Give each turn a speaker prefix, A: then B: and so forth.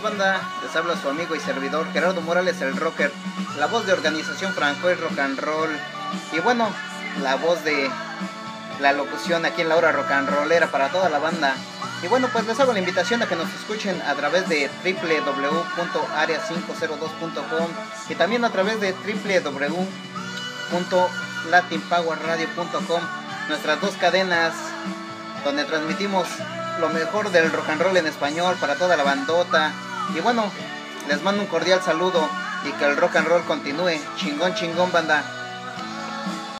A: banda, les habla su amigo y servidor Gerardo Morales el Rocker, la voz de Organización Francois Rock and Roll y bueno, la voz de la locución aquí en la hora rock and rollera para toda la banda. Y bueno, pues les hago la invitación a que nos escuchen a través de www.area502.com y también a través de www.latinpowerradio.com, nuestras dos cadenas donde transmitimos lo mejor del rock and roll en español para toda la bandota. Y bueno, les mando un cordial saludo y que el rock and roll continúe. Chingón, chingón, banda.